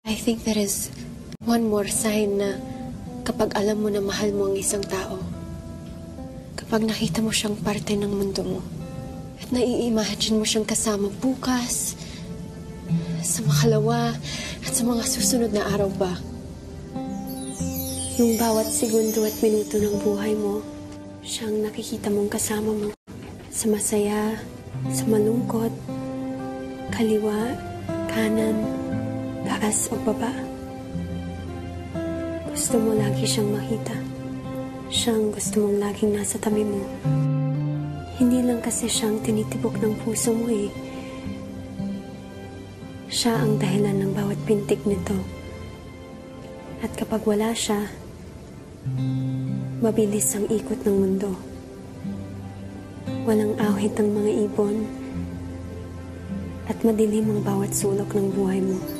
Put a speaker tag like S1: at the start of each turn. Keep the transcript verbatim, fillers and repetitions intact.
S1: I think that is one more sign na kapag alam mo na mahal mo ang isang tao, kapag nakita mo siyang parte ng mundo mo, at nai-imagine mo siyang kasama bukas, sa makalawa, at sa mga susunod na araw ba. Yung bawat segundo at minuto ng buhay mo, siyang nakikita mong kasama mo. Sa masaya, sa malungkot, kaliwa, kanan, taas o baba. Gusto mo lagi siyang makita. Siyang gusto mong laging nasa tabi mo. Hindi lang kasi siyang tinitibok ng puso mo eh. Siya ang dahilan ng bawat pintig nito. At kapag wala siya, mabilis ang ikot ng mundo. Walang awit ang mga ibon at madilim ang bawat sulok ng buhay mo.